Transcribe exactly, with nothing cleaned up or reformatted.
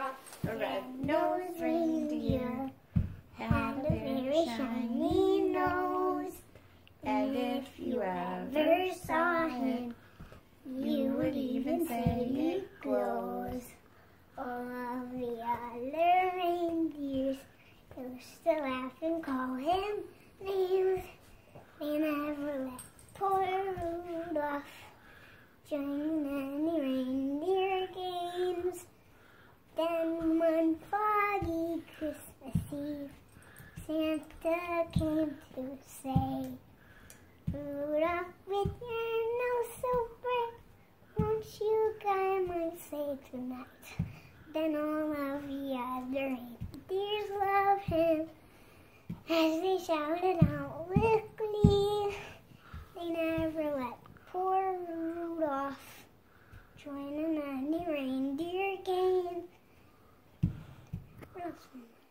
Rudolph, the red-nosed reindeer, had a very shiny nose. And if you ever saw him, you would even say it glows. All of the other reindeers used to laugh and call him names. They never let poor Rudolph join any reindeer games. Then one foggy Christmas Eve, Santa came to say, Rudolph, with your nose so bright, won't you guide my sleigh tonight? Then all of the other reindeers loved him as they shouted out with glee. They never let poor Rudolph join in any reindeer game. What else?